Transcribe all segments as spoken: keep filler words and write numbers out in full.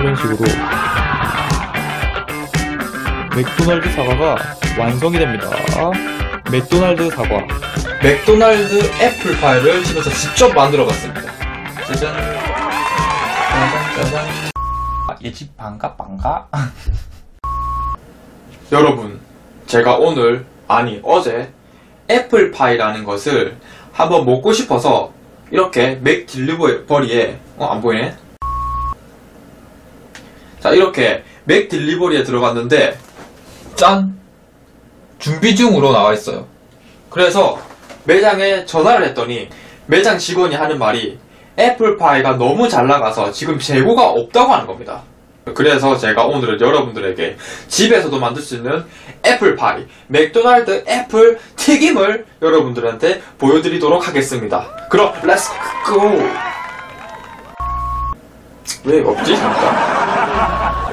이런 식으로 맥도날드 사과가 완성이 됩니다. 맥도날드 사과. 맥도날드 애플파이를 집에서 직접 만들어봤습니다. 짜잔. 짜잔, 짜잔. 아, 얘 집 반가, 반가? 여러분, 제가 오늘, 아니, 어제, 애플파이라는 것을 한번 먹고 싶어서, 이렇게 맥 딜리버리에, 어, 안 보이네? 자, 이렇게 맥 딜리버리에 들어갔는데, 짠! 준비 중으로 나와 있어요. 그래서 매장에 전화를 했더니 매장 직원이 하는 말이 애플파이가 너무 잘 나가서 지금 재고가 없다고 하는 겁니다. 그래서 제가 오늘은 여러분들에게 집에서도 만들 수 있는 애플파이, 맥도날드 애플 튀김을 여러분들한테 보여드리도록 하겠습니다. 그럼 렛츠 고! 왜 없지? 잠깐.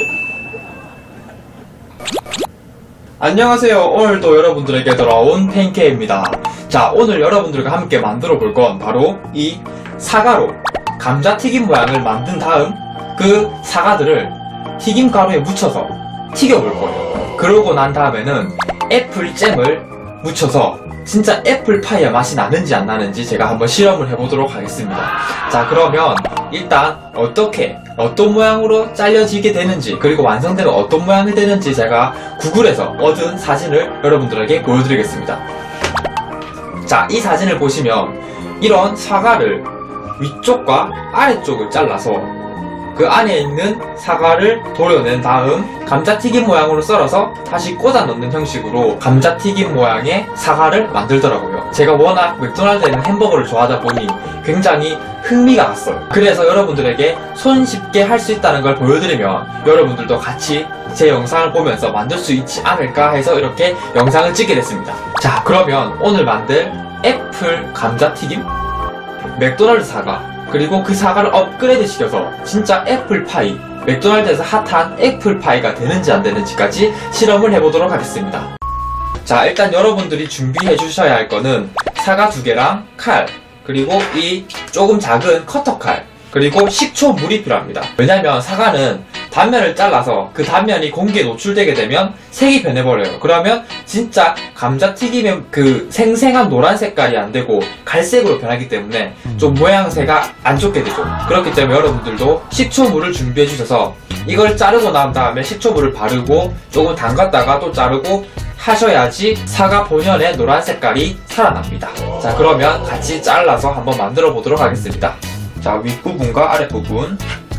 안녕하세요. 오늘도 여러분들에게 돌아온 팬케입니다. 자, 오늘 여러분들과 함께 만들어 볼 건 바로 이 사과로 감자튀김 모양을 만든 다음 그 사과들을 튀김가루에 묻혀서 튀겨볼 거예요. 그러고 난 다음에는 애플잼을 묻혀서 진짜 애플파이의 맛이 나는지 안 나는지 제가 한번 실험을 해보도록 하겠습니다. 자, 그러면 일단 어떻게 어떤 모양으로 잘려지게 되는지, 그리고 완성되면 어떤 모양이 되는지 제가 구글에서 얻은 사진을 여러분들에게 보여드리겠습니다. 자, 이 사진을 보시면 이런 사과를 위쪽과 아래쪽을 잘라서 그 안에 있는 사과를 도려낸 다음 감자튀김 모양으로 썰어서 다시 꽂아 넣는 형식으로 감자튀김 모양의 사과를 만들더라고요. 제가 워낙 맥도날드에는 햄버거를 좋아하다 보니 굉장히 흥미가 갔어요. 그래서 여러분들에게 손쉽게 할 수 있다는 걸 보여드리면 여러분들도 같이 제 영상을 보면서 만들 수 있지 않을까 해서 이렇게 영상을 찍게 됐습니다. 자, 그러면 오늘 만들 애플 감자튀김, 맥도날드 사과, 그리고 그 사과를 업그레이드 시켜서 진짜 애플파이, 맥도날드에서 핫한 애플파이가 되는지 안 되는지까지 실험을 해보도록 하겠습니다. 자, 일단 여러분들이 준비해 주셔야 할 거는 사과 두 개랑 칼, 그리고 이 조금 작은 커터칼, 그리고 식초 물이 필요합니다. 왜냐면 사과는 단면을 잘라서 그 단면이 공기에 노출되게 되면 색이 변해버려요. 그러면 진짜 감자튀김의 그 생생한 노란 색깔이 안 되고 갈색으로 변하기 때문에 좀 모양새가 안 좋게 되죠. 그렇기 때문에 여러분들도 식초물을 준비해 주셔서 이걸 자르고 난 다음에 식초물을 바르고 조금 담갔다가 또 자르고 하셔야지 사과 본연의 노란 색깔이 살아납니다. 자, 그러면 같이 잘라서 한번 만들어 보도록 하겠습니다. 자, 윗부분과 아랫부분.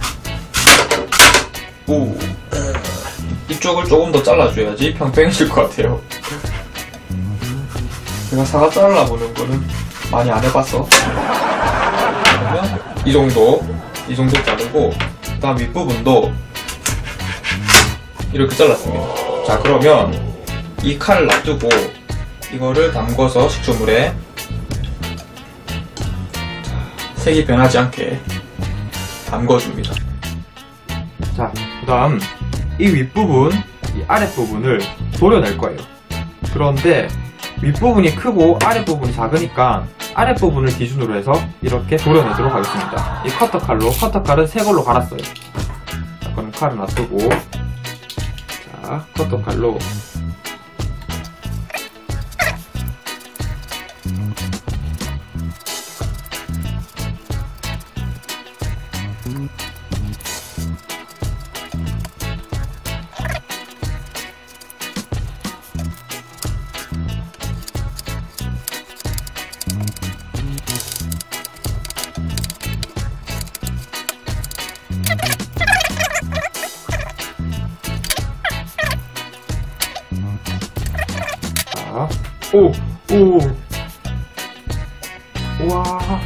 오, 이쪽을 조금 더 잘라줘야지 평평해질 것 같아요. 제가 사과 잘라보는 거는 많이 안 해봐서. 그러면 이 정도, 이 정도 자르고, 그 다음 윗부분도 이렇게 잘랐습니다. 자, 그러면 이 칼을 놔두고 이거를 담궈서 식초물에 색이 변하지 않게 담궈줍니다. 자, 그 다음 이 윗부분, 이 아랫부분을 도려낼 거예요. 그런데 윗부분이 크고 아랫부분이 작으니까 아랫부분을 기준으로 해서 이렇게 도려내도록 하겠습니다. 이 커터칼로, 커터칼은 새 걸로 갈았어요. 자, 그럼 칼을 놔두고, 자, 커터칼로 오! 오! 와!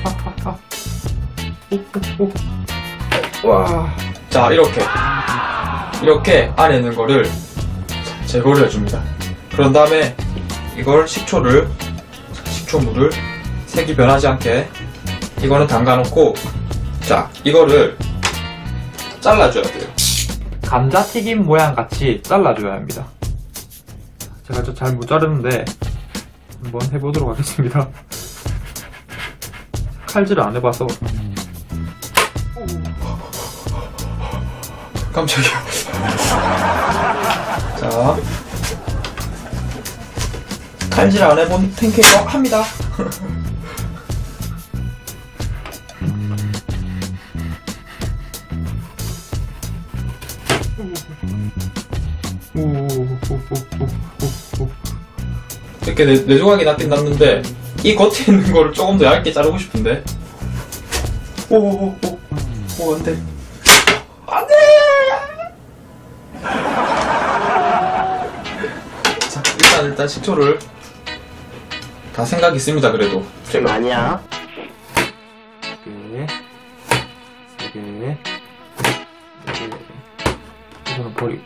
오! 오! 와! 자, 이렇게 이렇게 안에 있는 거를 제거를 해줍니다. 그런 다음에 이걸 식초를 식초물을 색이 변하지 않게 이거는 담가놓고, 자, 이거를 잘라줘야 돼요. 감자튀김 모양 같이 잘라줘야 합니다. 제가 좀 잘 못 자르는데 한번 해보도록 하겠습니다. 칼질을 안 해봐서. 깜짝이야. 자, 칼질 안 해본 팬케이크 합니다. 이렇게 내, 내 조각이 낫긴 낫는데 이 겉에 있는 거를 조금 더 얇게 자르고 싶은데. 오오오오 오, 안돼 안돼. 자, 일단 일단 식초를 다 생각 있습니다. 그래도 제가 아니야. 네. 세 개, 네 개, 이거는 버리고,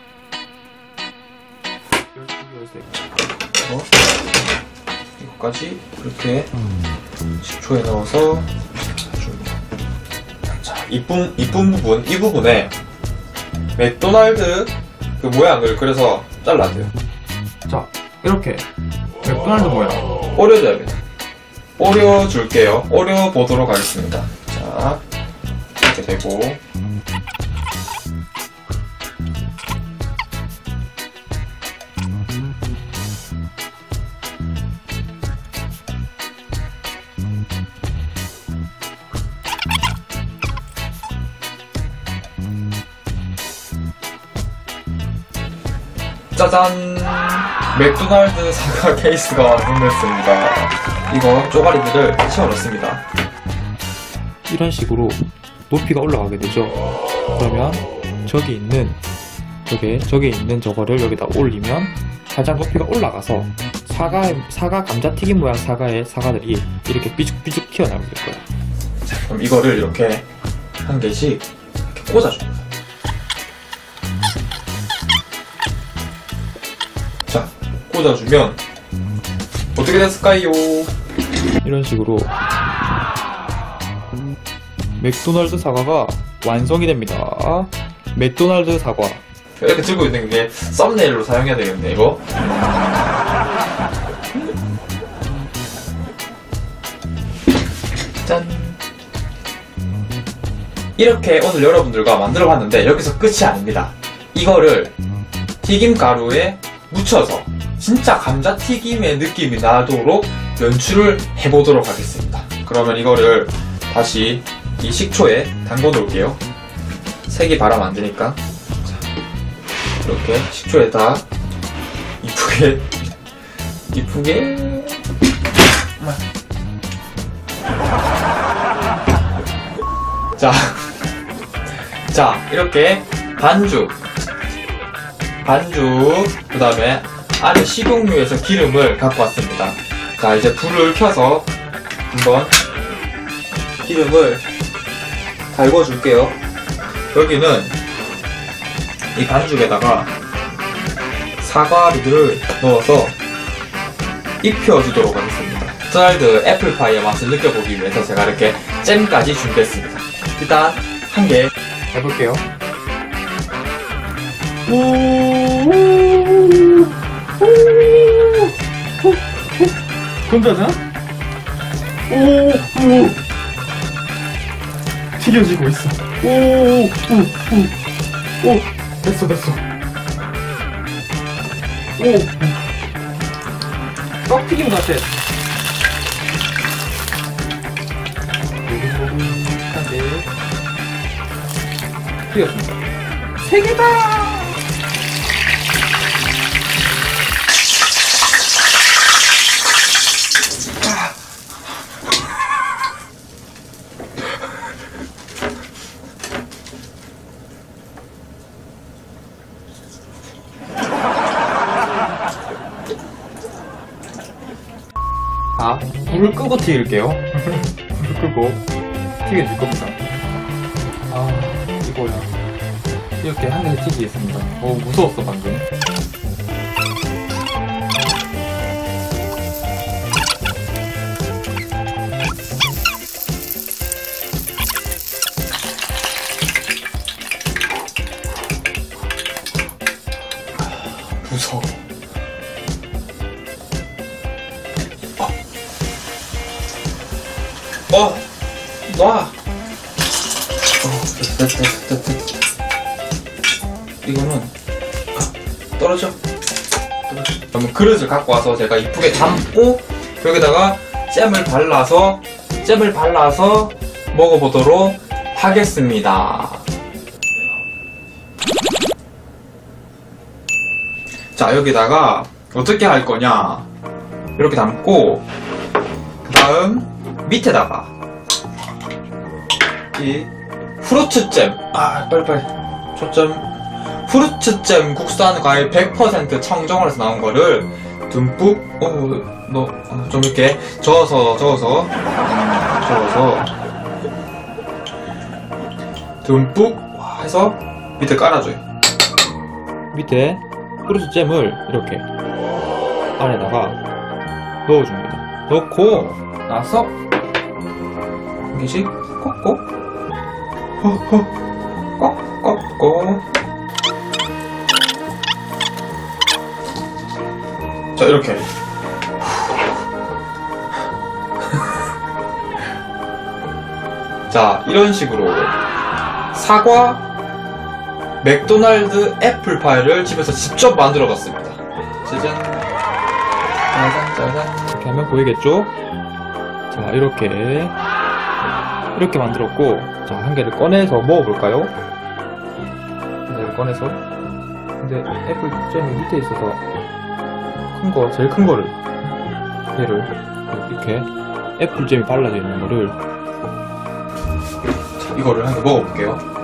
열두, 열세. 어? 이거까지 이렇게 식초에 넣어서 줍니다. 자, 이쁜 이쁜 부분 이 부분에 맥도날드 그 모양을 그래서 잘라야 돼요. 자, 이렇게 맥도날드 모양. 오려줘야 됩니다. 오려줄게요. 오려보도록 하겠습니다. 자, 이렇게 되고. 짜잔! 맥도날드 사과 케이스가 완성됐습니다. 이거 쪼가리들을 채워넣습니다. 이런 식으로 높이가 올라가게 되죠. 그러면 저기 있는 저게 저기 있는 저거를 여기다 올리면 살짝 높이가 올라가서 사과 사과 감자튀김 모양 사과의 사과들이 이렇게 삐죽삐죽 튀어나오게 될 거예요. 자, 그럼 이거를 이렇게 한 개씩 이렇게 꽂아줍니다. 자, 꽂아주면 어떻게 됐을까요? 이런 식으로 맥도날드 사과가 완성이 됩니다. 맥도날드 사과. 이렇게 들고 있는 게 썸네일로 사용해야 되겠네, 이거. 짠. 이렇게 오늘 여러분들과 만들어 봤는데 여기서 끝이 아닙니다. 이거를 튀김가루에 묻혀서 진짜 감자튀김의 느낌이 나도록 연출을 해보도록 하겠습니다. 그러면 이거를 다시 이 식초에 담궈 놓을게요. 색이 바라면 안 되니까. 자, 이렇게 식초에다 이쁘게 이쁘게 자, 자 이렇게 반죽 반죽 그 다음에 안에 식용유에서 기름을 갖고 왔습니다. 자, 이제 불을 켜서 한번 기름을 달궈 줄게요. 여기는 이 반죽에다가 사과류들을 넣어서 입혀주도록 하겠습니다. 맥도날드 애플파이의 맛을 느껴보기 위해서 제가 이렇게 잼까지 준비했습니다. 일단 한 개 해볼게요. 혼자냐? 오, 오, 튀겨지고 있어. 오, 오, 오, 오, 됐어, 됐어. 오, 떡튀김 같아. 한개 튀겼습니다. 세 개다. 아, 불을 끄고 튀길게요. 불을 끄고 튀겨줄 겁니다. 아, 이거야. 이렇게 한 개씩 튀기겠습니다. 어, 무서웠어, 방금. 무서워. 어, 놔. 어, 됐다, 됐다, 됐다. 이거는 아, 떨어져. 떨어져. 그러면 그릇을 갖고 와서 제가 이쁘게 담고 여기다가 잼을 발라서 잼을 발라서 먹어보도록 하겠습니다. 자, 여기다가 어떻게 할 거냐, 이렇게 담고 그 다음 밑에다가 이 후르츠잼, 아 빨리빨리 초점, 후르츠잼 국산 과일 백 퍼센트 청정을 해서 나온 거를 듬뿍 어, 너, 어, 좀 이렇게 저어서 저어서 저어서 듬뿍 해서 밑에 깔아줘요. 밑에 후르츠 잼을 이렇게 안에다가 넣어줍니다. 넣고 나서 한 개씩 kok고 kokkokkok고. 자, 이렇게 자, 이런 식으로 사과 맥도날드 애플파이를 집에서 직접 만들어 봤습니다. 짜잔 짜잔 짜잔. 이렇게 하면 보이겠죠? 자, 이렇게 이렇게 만들었고, 자, 한 개를 꺼내서 먹어볼까요? 한 개를 꺼내서, 근데 애플잼이 밑에 있어서 큰 거, 제일 큰 거를, 얘를 이렇게 애플잼이 발라져 있는 거를, 자, 이거를 한 개 먹어볼게요.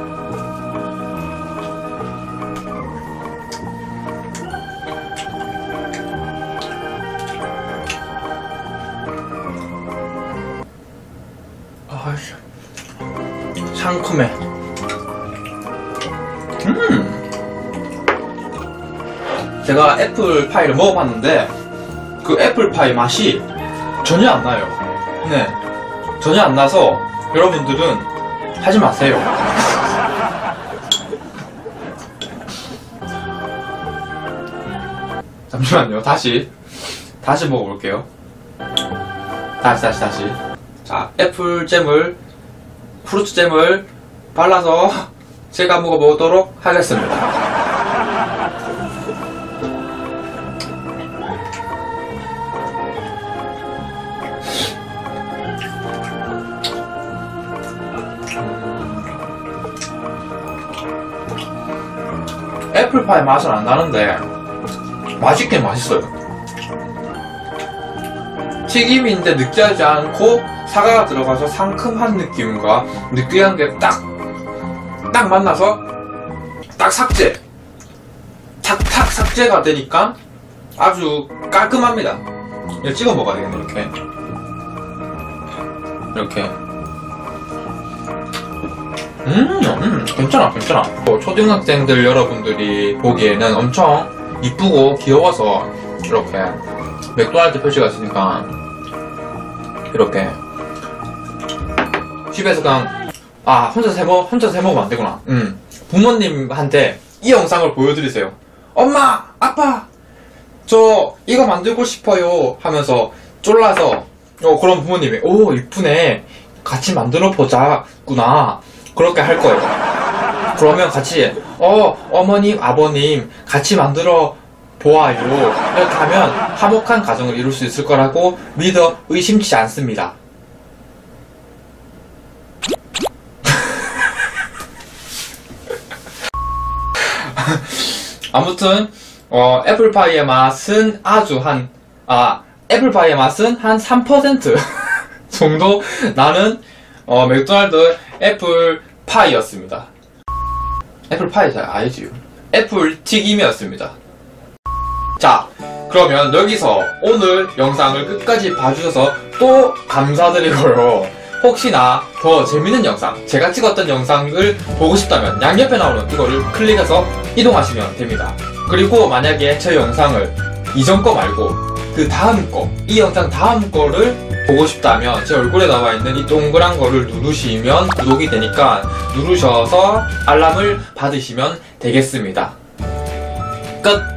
아이씨, 상큼해. 음! 제가 애플파이를 먹어봤는데 그 애플파이 맛이 전혀 안 나요. 네, 전혀 안 나서 여러분들은 하지 마세요. 잠시만요. 다시 다시 먹어볼게요. 다시 다시 다시. 자, 애플잼을, 후르츠잼을 발라서 제가 먹어보도록 하겠습니다. 애플파이 맛은 안 나는데 맛있긴 맛있어요. 튀김인데 느끼하지 않고 사과가 들어가서 상큼한 느낌과 느끼한 게 딱, 딱 만나서 딱 삭제, 탁탁 삭제가 되니까 아주 깔끔합니다. 이거 찍어 먹어야 되겠네. 이렇게 이렇게 음, 음 괜찮아 괜찮아. 초등학생들 여러분들이 보기에는 엄청 이쁘고 귀여워서 이렇게 맥도날드 표시가 있으니까 이렇게 집에서 그냥 아 혼자서 해먹 혼자서 해먹으면 안 되구나. 음 부모님한테 이 영상을 보여드리세요. 엄마, 아빠, 저 이거 만들고 싶어요 하면서 쫄라서 어 그럼 부모님이 오 이쁘네, 같이 만들어 보자구나, 그렇게 할 거예요. 그러면 같이 어 어머님, 아버님 같이 만들어 보아요, 이렇게 하면 화목한 가정을 이룰 수 있을 거라고 믿어 의심치 않습니다. 아무튼 어, 애플파이의 맛은 아주 한 아 애플파이의 맛은 한 삼 퍼센트 정도 나는 어, 맥도날드 애플파이였습니다. 애플파이 잘 알지요? 애플 튀김이었습니다. 자, 그러면 여기서 오늘 영상을 끝까지 봐주셔서 또 감사드리고요. 혹시나 더 재밌는 영상, 제가 찍었던 영상을 보고 싶다면 양옆에 나오는 이거를 클릭해서 이동하시면 됩니다. 그리고 만약에 제 영상을 이전 거 말고 그 다음 거, 이 영상 다음 거를 보고 싶다면 제 얼굴에 나와 있는 이 동그란 거를 누르시면 구독이 되니까 누르셔서 알람을 받으시면 되겠습니다. 끝!